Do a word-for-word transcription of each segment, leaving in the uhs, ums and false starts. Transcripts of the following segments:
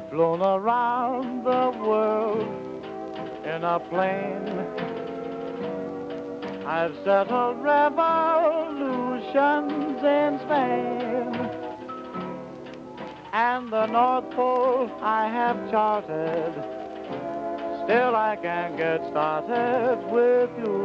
flown around the world in a plane. I've settled revolutions in Spain, and the North Pole I have charted. Still I can't get started with you.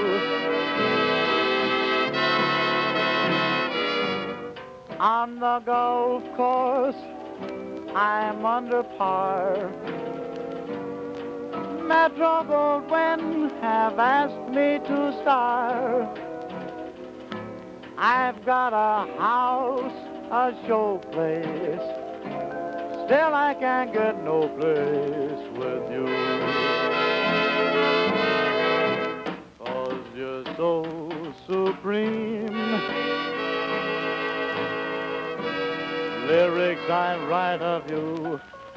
On the golf course, I'm under par. Metro Goldwyn have asked me to star. I've got a house, a showplace. Still I can't get no place with you. 'Cause you're so supreme. Lyrics I write of you,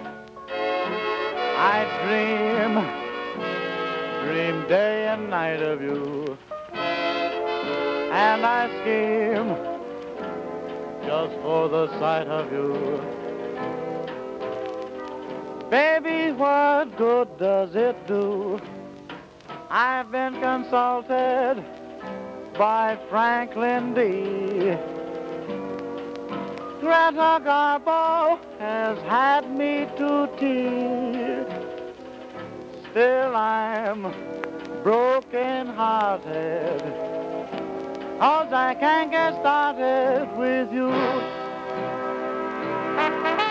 I dream, dream day and night of you, and I scheme just for the sight of you. Baby, what good does it do? I've been consulted by Franklin D. Greta Garbo has had me to tea. Still I'm broken-hearted, 'cause I can't get started with you.